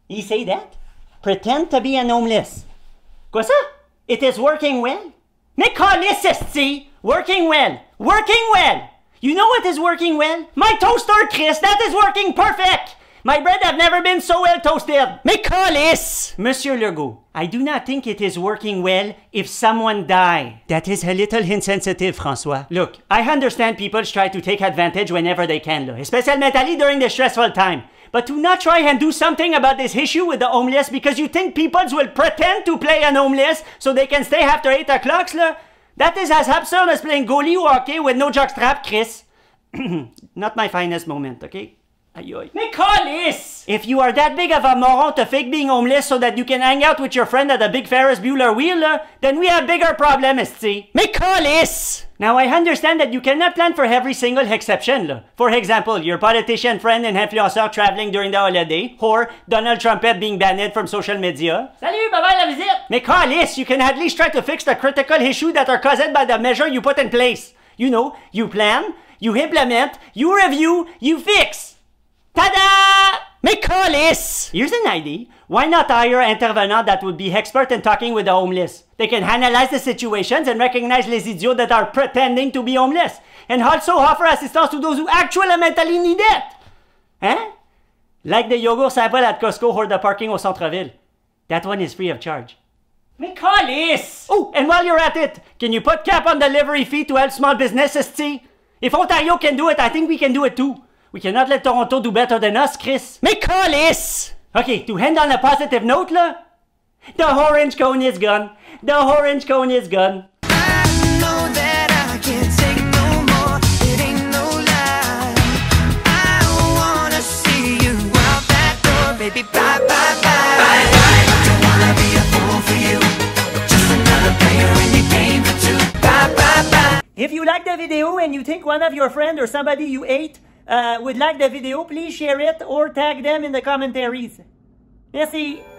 You say that? Pretend to be an homeless. Quoi ça? It is working well? Mais calisse, esti! Working well! Working well! You know what is working well? My toaster, Chris! That is working perfect! My bread have never been so well toasted! Mais calisse! Monsieur Legault, I do not think it is working well if someone die. That is a little insensitive, François. Look, I understand people try to take advantage whenever they can, especially during the stressful time. But do not try and do something about this issue with the homeless because you think people will pretend to play an homeless so they can stay after 8 o'clock, là? That is as absurd as playing goalie or hockey with no jockstrap, Chris. Not my finest moment, okay? Aïe aïe. Mais calisse! If you are that big of a moron to fake being homeless so that you can hang out with your friend at the big Ferris Bueller wheel, then we have bigger problems, esti. Mais calisse! Now I understand that you cannot plan for every single exception, For example, your politician friend and influencer traveling during the holiday, or Donald Trump being banned from social media. Salut, bye-bye la visite! Mais calisse, you can at least try to fix the critical issue that are caused by the measure you put in place. You know, you plan, you implement, you review, you fix. Tada! Mais calisse! Here's an idea. Why not hire an intervenant that would be expert in talking with the homeless? They can analyze the situations and recognize les idiots that are pretending to be homeless. And also offer assistance to those who actually mentally need it. Hein? Like the yogurt sample at Costco or the parking au centre-ville. That one is free of charge. Mais calisse! Oh, and while you're at it, can you put cap on delivery fee to help small businesses, see? If Ontario can do it, I think we can do it too. We cannot let Toronto do better than us, Chris. Mais calisse! Okay, to end on a positive note, the orange cone is gone. The orange cone is gone. I know that I can't take no more. It ain't no lie. I wanna see you out that door, baby. Bye, bye, bye. Bye, bye. Don't wanna be a fool for you. Just another player in your game for two. Bye, bye, bye. If you like the video and you think one of your friends or somebody you hate would like the video, please share it or tag them in the commentaries. Merci.